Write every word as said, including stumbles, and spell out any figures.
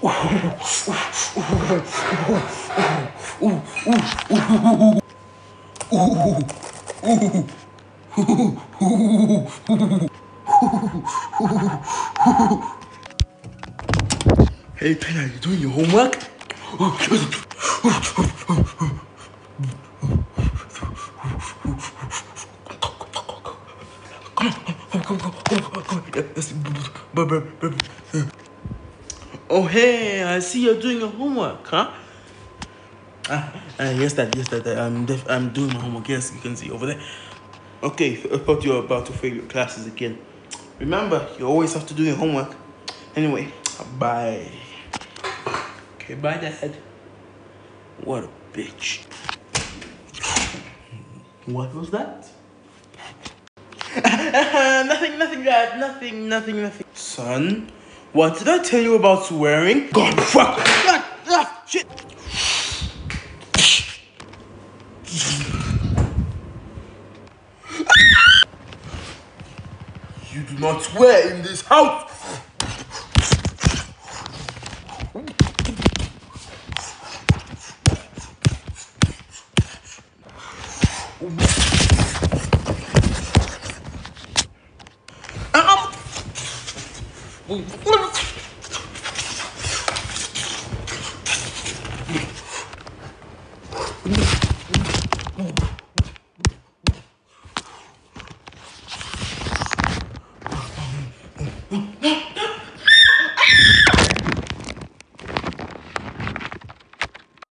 Hey Tyler, you doing your homework? Oh hey, I see you're doing your homework, huh? Ah, uh, yes, Dad. Yes, Dad. I'm def- I'm doing my homework. Yes, you can see over there. Okay, I thought you were about to fail your classes again. Remember, you always have to do your homework. Anyway, bye. Okay, bye, Dad. What a bitch. What was that? nothing, nothing, Dad. Nothing, nothing, nothing. Son, what did I tell you about swearing? God, fuck. Ah, ah, shit. You do not swear in this house. Um.